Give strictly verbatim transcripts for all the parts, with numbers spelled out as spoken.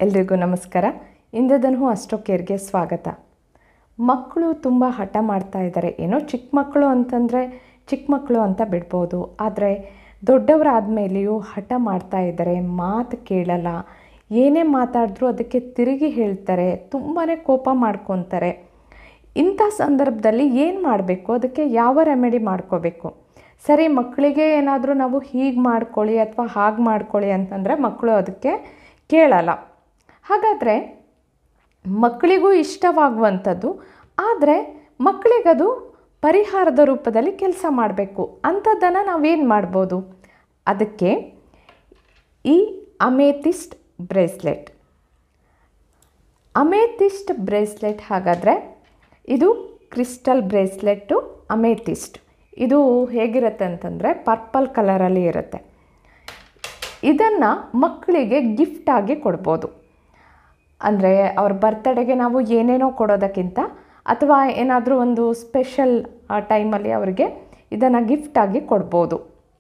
ಎಲ್ರಿಗೂ ನಮಸ್ಕಾರ. ಇಂದ್ರಧನು ಅಸ್ಟ್ರೋ ಕೇರ್ಗೆ ಸ್ವಾಗತ. ಮಕ್ಕಳು ತುಂಬ ಹಠ ಮಾಡ್ತಾ ಇದ್ದಾರೆ. ಏನೋ ಚಿಕ್ಕ ಮಕ್ಕಳು ಅಂತಂದರೆ ಚಿಕ್ಕ ಮಕ್ಕಳು ಅಂತ ಬಿಡ್ಬೋದು, ಆದರೆ ದೊಡ್ಡವರಾದ ಮೇಲೆಯೂ ಹಠ ಮಾಡ್ತಾ ಇದ್ದಾರೆ. ಮಾತು ಕೇಳಲ್ಲ, ಏನೇ ಮಾತಾಡಿದ್ರೂ ಅದಕ್ಕೆ ತಿರುಗಿ ಹೇಳ್ತಾರೆ, ತುಂಬಾ ಕೋಪ ಮಾಡ್ಕೊತಾರೆ. ಇಂಥ ಸಂದರ್ಭದಲ್ಲಿ ಏನು ಮಾಡಬೇಕು, ಅದಕ್ಕೆ ಯಾವ ರೆಮಿಡಿ ಮಾಡ್ಕೋಬೇಕು? ಸರಿ, ಮಕ್ಕಳಿಗೆ ಏನಾದರೂ ನಾವು ಹೀಗೆ ಮಾಡ್ಕೊಳ್ಳಿ ಅಥವಾ ಹಾಗೆ ಮಾಡ್ಕೊಳ್ಳಿ ಅಂತಂದರೆ ಮಕ್ಕಳು ಅದಕ್ಕೆ ಕೇಳಲ್ಲ. ಹಾಗಾದರೆ ಮಕ್ಕಳಿಗೂ ಇಷ್ಟವಾಗುವಂಥದ್ದು, ಆದರೆ ಮಕ್ಕಳಿಗದು ಪರಿಹಾರದ ರೂಪದಲ್ಲಿ ಕೆಲಸ ಮಾಡಬೇಕು. ಅಂಥದ್ದನ್ನು ನಾವೇನು ಮಾಡ್ಬೋದು? ಅದಕ್ಕೆ ಈ ಅಮೇಥಿಸ್ಟ್ ಬ್ರೇಸ್ಲೆಟ್. ಅಮೇಥಿಸ್ಟ್ ಬ್ರೇಸ್ಲೆಟ್ ಹಾಗಾದರೆ ಇದು ಕ್ರಿಸ್ಟಲ್ ಬ್ರೇಸ್ಲೆಟ್ಟು ಅಮೇಥಿಸ್ಟ್. ಇದು ಹೇಗಿರುತ್ತೆ ಅಂತಂದರೆ ಪರ್ಪಲ್ ಕಲರಲ್ಲಿ ಇರುತ್ತೆ. ಇದನ್ನು ಮಕ್ಕಳಿಗೆ ಗಿಫ್ಟಾಗಿ ಕೊಡ್ಬೋದು. ಅಂದರೆ ಅವ್ರ ಬರ್ತಡೆಗೆ ನಾವು ಏನೇನೋ ಕೊಡೋದಕ್ಕಿಂತ ಅಥವಾ ಏನಾದರೂ ಒಂದು ಸ್ಪೆಷಲ್ ಟೈಮಲ್ಲಿ ಅವರಿಗೆ ಇದನ್ನು ಗಿಫ್ಟಾಗಿ ಕೊಡ್ಬೋದು.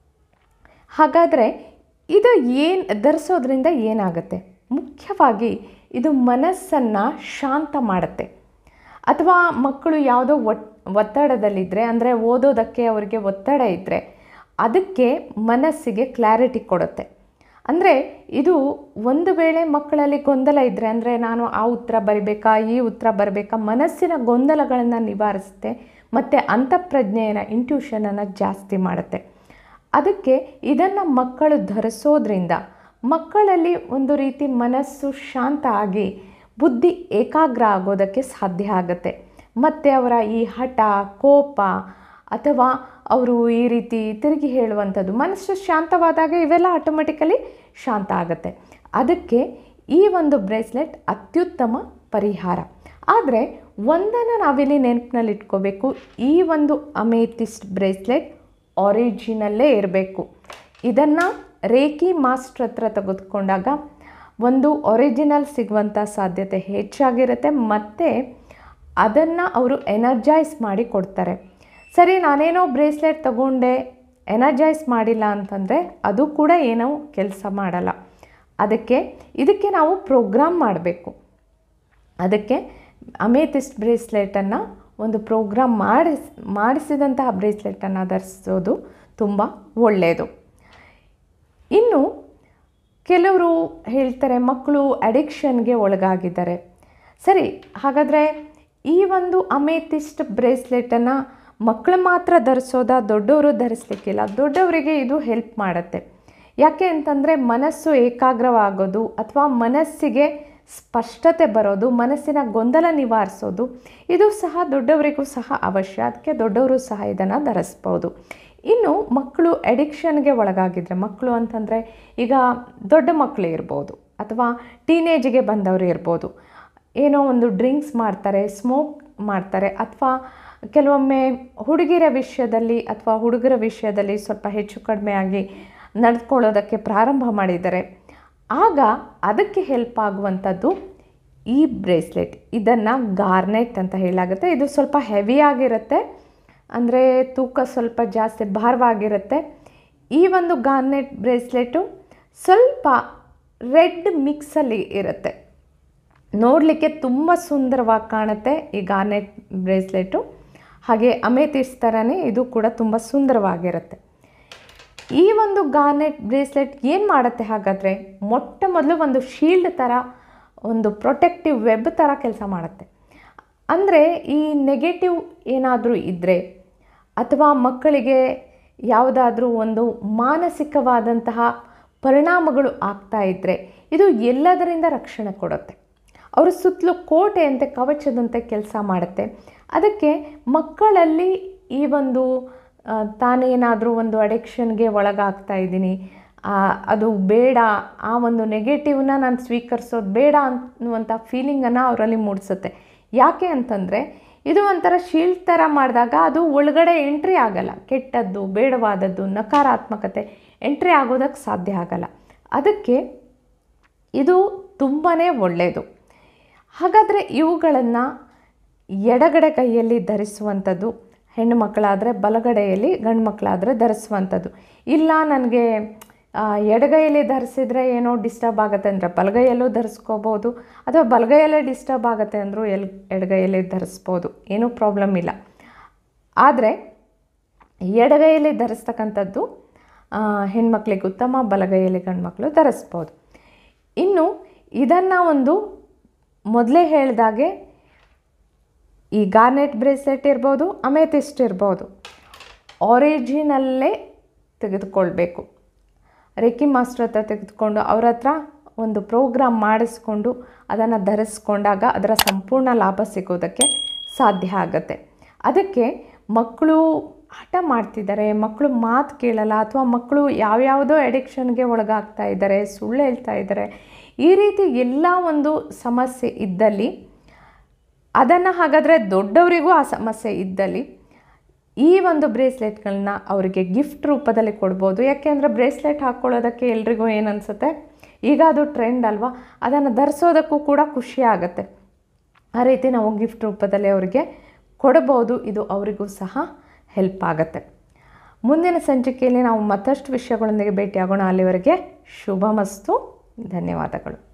ಹಾಗಾದರೆ ಇದು ಏನು ಧರಿಸೋದ್ರಿಂದ ಏನಾಗುತ್ತೆ? ಮುಖ್ಯವಾಗಿ ಇದು ಮನಸ್ಸನ್ನು ಶಾಂತ ಮಾಡುತ್ತೆ. ಅಥವಾ ಮಕ್ಕಳು ಯಾವುದೋ ಒಟ್ ಒತ್ತಡದಲ್ಲಿದ್ದರೆ, ಅಂದರೆ ಓದೋದಕ್ಕೆ ಅವರಿಗೆ ಒತ್ತಡ ಇದ್ದರೆ ಅದಕ್ಕೆ ಮನಸ್ಸಿಗೆ ಕ್ಲಾರಿಟಿ ಕೊಡುತ್ತೆ. ಅಂದರೆ ಇದು ಒಂದು ವೇಳೆ ಮಕ್ಕಳಲ್ಲಿ ಗೊಂದಲ ಇದ್ದರೆ, ಅಂದರೆ ನಾನು ಆ ಉತ್ತರ ಬರಿಬೇಕಾ, ಈ ಉತ್ತರ ಬರಬೇಕಾ, ಮನಸ್ಸಿನ ಗೊಂದಲಗಳನ್ನು ನಿವಾರಿಸುತ್ತೆ ಮತ್ತು ಅಂತಃಪ್ರಜ್ಞೆಯನ್ನು, ಇಂಟ್ಯೂಷನನ್ನು ಜಾಸ್ತಿ ಮಾಡುತ್ತೆ. ಅದಕ್ಕೆ ಇದನ್ನು ಮಕ್ಕಳು ಧರಿಸೋದ್ರಿಂದ ಮಕ್ಕಳಲ್ಲಿ ಒಂದು ರೀತಿ ಮನಸ್ಸು ಶಾಂತ ಆಗಿ ಬುದ್ಧಿ ಏಕಾಗ್ರ ಆಗೋದಕ್ಕೆ ಸಾಧ್ಯ ಆಗುತ್ತೆ. ಮತ್ತು ಅವರ ಈ ಹಠ, ಕೋಪ ಅಥವಾ ಅವರು ಈ ರೀತಿ ತಿರುಗಿ ಹೇಳುವಂಥದ್ದು, ಮನಸ್ಸು ಶಾಂತವಾದಾಗ ಇವೆಲ್ಲ ಆಟೋಮೆಟಿಕಲಿ ಶಾಂತ ಆಗುತ್ತೆ. ಅದಕ್ಕೆ ಈ ಒಂದು ಬ್ರೇಸ್ಲೆಟ್ ಅತ್ಯುತ್ತಮ ಪರಿಹಾರ. ಆದರೆ ಒಂದನ್ನು ನಾವಿಲ್ಲಿ ನೆನಪಿನಲ್ಲಿ ಇಟ್ಕೋಬೇಕು, ಈ ಒಂದು ಅಮೇಥಿಸ್ಟ್ ಬ್ರೇಸ್ಲೆಟ್ ಒರಿಜಿನಲ್ಲೇ ಇರಬೇಕು. ಇದನ್ನು ರೇಖಿ ಮಾಸ್ಟರ್ ಹತ್ರ ತೆಗೆದುಕೊಂಡಾಗ ಒಂದು ಒರಿಜಿನಲ್ ಸಿಗುವಂಥ ಸಾಧ್ಯತೆ ಹೆಚ್ಚಾಗಿರುತ್ತೆ ಮತ್ತು ಅದನ್ನು ಅವರು ಎನರ್ಜೈಸ್ ಮಾಡಿ ಕೊಡ್ತಾರೆ. ಸರಿ, ನಾನೇನೋ ಬ್ರೇಸ್ಲೆಟ್ ತಗೊಂಡೆ, ಎನರ್ಜೈಸ್ ಮಾಡಿಲ್ಲ ಅಂತಂದರೆ ಅದು ಕೂಡ ಏನೋ ಕೆಲಸ ಮಾಡಲ್ಲ. ಅದಕ್ಕೆ ಇದಕ್ಕೆ ನಾವು ಪ್ರೋಗ್ರಾಮ್ ಮಾಡಬೇಕು. ಅದಕ್ಕೆ ಅಮೇಥಿಸ್ಟ್ ಬ್ರೇಸ್ಲೆಟನ್ನು ಒಂದು ಪ್ರೋಗ್ರಾಮ್ ಮಾಡಿಸ್ ಮಾಡಿಸಿದಂತಹ ಬ್ರೇಸ್ಲೆಟನ್ನು ಧರಿಸೋದು ತುಂಬ ಒಳ್ಳೆಯದು. ಇನ್ನು ಕೆಲವರು ಹೇಳ್ತಾರೆ ಮಕ್ಕಳು ಅಡಿಕ್ಷನ್ಗೆ ಒಳಗಾಗಿದ್ದಾರೆ. ಸರಿ, ಹಾಗಾದರೆ ಈ ಒಂದು ಅಮೇಥಿಸ್ಟ್ ಬ್ರೇಸ್ಲೆಟನ್ನು ಮಕ್ಕಳು ಮಾತ್ರ ಧರಿಸೋದಾ, ದೊಡ್ಡವರು ಧರಿಸ್ಲಿಕ್ಕಿಲ್ಲ? ದೊಡ್ಡವರಿಗೆ ಇದು ಹೆಲ್ಪ್ ಮಾಡುತ್ತೆ. ಯಾಕೆ ಅಂತಂದರೆ ಮನಸ್ಸು ಏಕಾಗ್ರವಾಗೋದು ಅಥವಾ ಮನಸ್ಸಿಗೆ ಸ್ಪಷ್ಟತೆ ಬರೋದು, ಮನಸ್ಸಿನ ಗೊಂದಲ ನಿವಾರಿಸೋದು, ಇದು ಸಹ ದೊಡ್ಡವರಿಗೂ ಸಹ ಅವಶ್ಯ. ಅದಕ್ಕೆ ದೊಡ್ಡವರು ಸಹ ಇದನ್ನು ಧರಿಸ್ಬೋದು. ಇನ್ನು ಮಕ್ಕಳು ಅಡಿಕ್ಷನ್ಗೆ ಒಳಗಾಗಿದ್ದರೆ, ಮಕ್ಕಳು ಅಂತಂದರೆ ಈಗ ದೊಡ್ಡ ಮಕ್ಕಳು ಇರ್ಬೋದು ಅಥವಾ ಟೀನೇಜಿಗೆ ಬಂದವರು ಇರ್ಬೋದು, ಏನೋ ಒಂದು ಡ್ರಿಂಕ್ಸ್ ಮಾಡ್ತಾರೆ, ಸ್ಮೋಕ್ ಮಾಡ್ತಾರೆ, ಅಥವಾ ಕೆಲವೊಮ್ಮೆ ಹುಡುಗಿರ ವಿಷಯದಲ್ಲಿ ಅಥವಾ ಹುಡುಗರ ವಿಷಯದಲ್ಲಿ ಸ್ವಲ್ಪ ಹೆಚ್ಚು ಕಡಿಮೆ ಆಗಿ ನಡೆದುಕೊಳ್ಳೋದಕ್ಕೆ ಪ್ರಾರಂಭ ಮಾಡಿದ್ದಾರೆ. ಆಗ ಅದಕ್ಕೆ ಹೆಲ್ಪ್ ಆಗುವಂಥದ್ದು ಈ ಬ್ರೇಸ್ಲೆಟ್. ಇದನ್ನು ಗಾರ್ನೆಟ್ ಅಂತ ಹೇಳಲಾಗುತ್ತೆ. ಇದು ಸ್ವಲ್ಪ ಹೆವಿಯಾಗಿರುತ್ತೆ, ಅಂದರೆ ತೂಕ ಸ್ವಲ್ಪ ಜಾಸ್ತಿ ಭಾರವಾಗಿರುತ್ತೆ. ಈ ಒಂದು ಗಾರ್ನೆಟ್ ಬ್ರೇಸ್ಲೆಟು ಸ್ವಲ್ಪ ರೆಡ್ ಮಿಕ್ಸಲ್ಲಿ ಇರುತ್ತೆ. ನೋಡಲಿಕ್ಕೆ ತುಂಬ ಸುಂದರವಾಗಿ ಕಾಣುತ್ತೆ ಈ ಗಾರ್ನೆಟ್ ಬ್ರೇಸ್ಲೆಟು. ಹಾಗೆ ಅಮೇಥಿಸ್ಟ್ ಥರನೇ ಇದು ಕೂಡ ತುಂಬ ಸುಂದರವಾಗಿರುತ್ತೆ. ಈ ಒಂದು ಗಾರ್ನೆಟ್ ಬ್ರೇಸ್ಲೆಟ್ ಏನು ಮಾಡುತ್ತೆ ಹಾಗಾದರೆ? ಮೊಟ್ಟ ಮೊದಲು ಒಂದು ಶೀಲ್ಡ್ ಥರ, ಒಂದು ಪ್ರೊಟೆಕ್ಟಿವ್ ವೆಬ್ ಥರ ಕೆಲಸ ಮಾಡುತ್ತೆ. ಅಂದರೆ ಈ ನೆಗೆಟಿವ್ ಏನಾದರೂ ಇದ್ದರೆ ಅಥವಾ ಮಕ್ಕಳಿಗೆ ಯಾವುದಾದ್ರೂ ಒಂದು ಮಾನಸಿಕವಾದಂತಹ ಪರಿಣಾಮಗಳು ಆಗ್ತಾ ಇದ್ದರೆ ಇದು ಎಲ್ಲದರಿಂದ ರಕ್ಷಣೆ ಕೊಡುತ್ತೆ. ಅವರು ಸುತ್ತಲೂ ಕೋಟೆಯಂತೆ, ಕವಚದಂತೆ ಕೆಲಸ ಮಾಡುತ್ತೆ. ಅದಕ್ಕೆ ಮಕ್ಕಳಲ್ಲಿ ಈ ಒಂದು ತಾನೇನಾದರೂ ಒಂದು ಅಡಿಕ್ಷನ್ಗೆ ಒಳಗಾಗ್ತಾ ಇದ್ದೀನಿ, ಅದು ಬೇಡ, ಆ ಒಂದು ನೆಗೆಟಿವ್ನ ನಾನು ಸ್ವೀಕರಿಸೋದು ಬೇಡ ಅನ್ನುವಂಥ ಫೀಲಿಂಗನ್ನು ಅವರಲ್ಲಿ ಮೂಡಿಸುತ್ತೆ. ಯಾಕೆ ಅಂತಂದರೆ ಇದು ಒಂಥರ ಶೀಲ್ಡ್ ಥರ ಮಾಡಿದಾಗ ಅದು ಒಳಗಡೆ ಎಂಟ್ರಿ ಆಗಲ್ಲ. ಕೆಟ್ಟದ್ದು, ಬೇಡವಾದದ್ದು, ನಕಾರಾತ್ಮಕತೆ ಎಂಟ್ರಿ ಆಗೋದಕ್ಕೆ ಸಾಧ್ಯ ಆಗಲ್ಲ. ಅದಕ್ಕೆ ಇದು ತುಂಬಾ ಒಳ್ಳೆಯದು. ಹಾಗಾದರೆ ಇವುಗಳನ್ನು ಎಡಗಡೆ ಕೈಯಲ್ಲಿ ಧರಿಸುವಂಥದ್ದು, ಹೆಣ್ಣು ಮಕ್ಕಳಾದರೆ ಬಲಗಡೆಯಲ್ಲಿ, ಗಂಡು ಮಕ್ಕಳಾದರೆ ಧರಿಸುವಂಥದ್ದು. ಇಲ್ಲ ನನಗೆ ಎಡಗೈಯಲ್ಲಿ ಧರಿಸಿದರೆ ಏನೋ ಡಿಸ್ಟರ್ಬ್ ಆಗುತ್ತೆ ಅಂದರೆ ಬಲಗೈಯಲ್ಲೂ ಧರಿಸ್ಕೋಬೋದು, ಅಥವಾ ಬಲಗೈಯಲ್ಲೇ ಡಿಸ್ಟರ್ಬ್ ಆಗುತ್ತೆ ಅಂದರೂ ಎಲ್ ಎಡಗೈಯಲ್ಲಿ ಧರಿಸ್ಬೋದು, ಏನೂ ಪ್ರಾಬ್ಲಮ್ ಇಲ್ಲ. ಆದರೆ ಎಡಗೈಯಲ್ಲಿ ಧರಿಸ್ತಕ್ಕಂಥದ್ದು ಹೆಣ್ಮಕ್ಳಿಗೆ ಉತ್ತಮ, ಬಲಗೈಯಲ್ಲಿ ಗಂಡ್ಮಕ್ಳು ಧರಿಸ್ಬೋದು. ಇನ್ನು ಇದನ್ನು ಒಂದು ಮೊದಲೇ ಹೇಳಿದಾಗೆ ಈ ಗಾರ್ನೆಟ್ ಬ್ರೇಸ್ಲೆಟ್ ಇರ್ಬೋದು, ಅಮೆಥಿಸ್ಟ್ ಇರ್ಬೋದು, ಆರಿಜಿನಲ್ಲೇ ತೆಗೆದುಕೊಳ್ಬೇಕು. ರೇಖಿ ಮಾಸ್ಟರ್ ಹತ್ರ ತೆಗೆದುಕೊಂಡು ಅವ್ರ ಹತ್ರ ಒಂದು ಪ್ರೋಗ್ರಾಮ್ ಮಾಡಿಸ್ಕೊಂಡು ಅದನ್ನು ಧರಿಸ್ಕೊಂಡಾಗ ಅದರ ಸಂಪೂರ್ಣ ಲಾಭ ಸಿಗೋದಕ್ಕೆ ಸಾಧ್ಯ ಆಗುತ್ತೆ. ಅದಕ್ಕೆ ಮಕ್ಕಳು ಹಠ ಮಾಡ್ತಿದ್ದಾರೆ, ಮಕ್ಕಳು ಮಾತು ಕೇಳಲ್ಲ, ಅಥವಾ ಮಕ್ಕಳು ಯಾವ್ಯಾವುದೋ ಎಡಿಕ್ಷನ್ಗೆ ಒಳಗಾಗ್ತಾ ಇದ್ದಾರೆ, ಸುಳ್ಳು ಹೇಳ್ತಾ ಇದ್ದಾರೆ, ಈ ರೀತಿ ಎಲ್ಲ ಒಂದು ಸಮಸ್ಯೆ ಇದ್ದಲ್ಲಿ ಅದನ್ನು ಹಾಗಾದರೆ ದೊಡ್ಡವರಿಗೂ ಆ ಸಮಸ್ಯೆ ಇದ್ದಲ್ಲಿ ಈ ಒಂದು ಬ್ರೇಸ್ಲೆಟ್ಗಳನ್ನ ಅವರಿಗೆ ಗಿಫ್ಟ್ ರೂಪದಲ್ಲಿ ಕೊಡ್ಬೋದು. ಯಾಕೆಂದರೆ ಬ್ರೇಸ್ಲೆಟ್ ಹಾಕ್ಕೊಳ್ಳೋದಕ್ಕೆ ಎಲ್ರಿಗೂ ಏನು ಅನಿಸುತ್ತೆ, ಈಗ ಅದು ಟ್ರೆಂಡ್ ಅಲ್ವಾ, ಅದನ್ನು ಧರಿಸೋದಕ್ಕೂ ಕೂಡ ಖುಷಿ ಆಗುತ್ತೆ. ಆ ರೀತಿ ನಾವು ಗಿಫ್ಟ್ ರೂಪದಲ್ಲಿ ಅವರಿಗೆ ಕೊಡ್ಬೋದು. ಇದು ಅವರಿಗೂ ಸಹ ಹೆಲ್ಪ್ ಆಗುತ್ತೆ. ಮುಂದಿನ ಸಂಚಿಕೆಯಲ್ಲಿ ನಾವು ಮತ್ತಷ್ಟು ವಿಷಯಗಳೊಂದಿಗೆ ಭೇಟಿಯಾಗೋಣ. ಅಲ್ಲಿವರೆಗೆ ಶುಭಮಸ್ತು. ಧನ್ಯವಾದಗಳು.